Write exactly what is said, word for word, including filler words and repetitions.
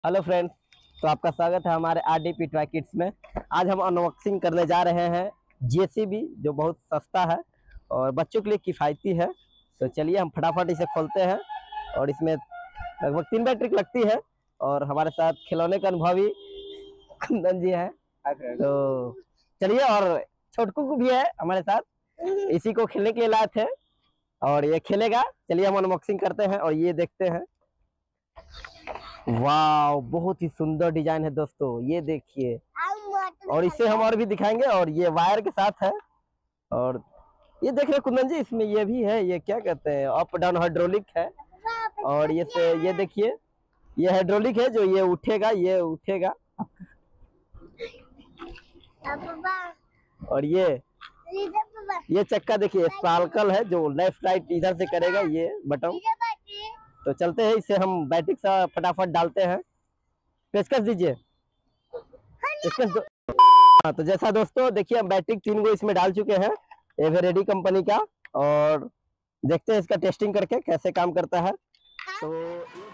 Hello friends. तो आपका स्वागत है हमारे R D P toy kids में। आज हम अनबॉक्सिंग करने जा रहे हैं जे सी बी, जो बहुत सस्ता है और बच्चों के लिए किफ़ायती है। तो चलिए हम फटाफट इसे खोलते हैं। और इसमें लगभग तीन बैटरी लगती है। और हमारे साथ खिलौने का अनुभवी कुंदन जी है। तो चलिए, और छोटकू को भी है हमारे साथ, इसी को खेलने के लिए लाए थे और ये खेलेगा। चलिए हम अनबॉक्सिंग करते हैं और ये देखते हैं। वाह, बहुत ही सुंदर डिजाइन है दोस्तों, ये देखिए। और इसे हम और भी दिखाएंगे। और ये वायर के साथ है। और ये देख रहे कुंदन जी, इसमें ये भी है, ये क्या कहते हैं, अप डाउन हाइड्रोलिक है। और ये से ये देखिए, ये हाइड्रोलिक है, जो ये उठेगा, ये उठेगा। और ये ये चक्का देखिए, स्पार्कल है, जो लेफ्ट राइट इधर से करेगा, ये बटन। तो चलते हैं, इसे हम बैटरी सा फटाफट डालते हैं। पेचकस दीजिए, पेचकस दो। हाँ, तो जैसा दोस्तों देखिए, हम बैटरी तीन गो इसमें डाल चुके हैं, एवरेडी कंपनी का। और देखते हैं इसका टेस्टिंग करके कैसे काम करता है। तो